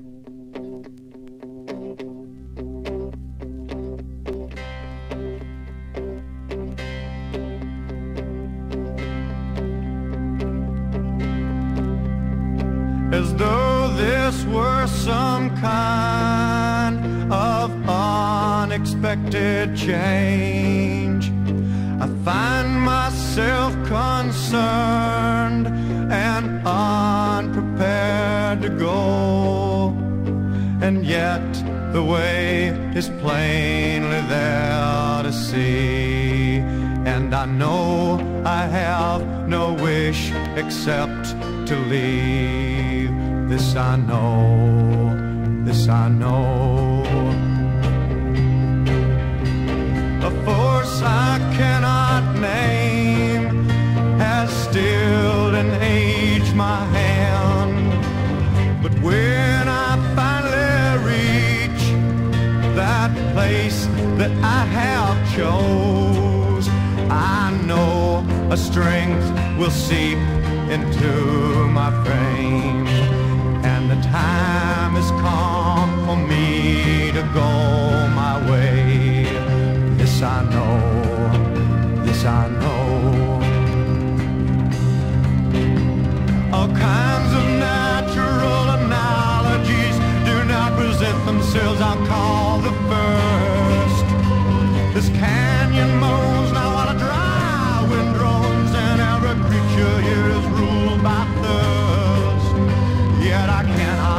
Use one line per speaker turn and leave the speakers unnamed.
As though this were some kind of unexpected change, I find myself concerned and unprepared to go. And yet the way is plainly there to see, and I know I have no wish except to leave. This I know, this I know. A force I cannot name has stilled and aged my hand. But when I finally reach that place that I have chose, I know a strength will seep into my frame, and the time has come for me to go my way. This I know, this I know. All kinds of natural analogies do not present themselves. I'll call the first. This canyon moans now on a dry wind drones, and every creature here is ruled by thirst. Yet I cannot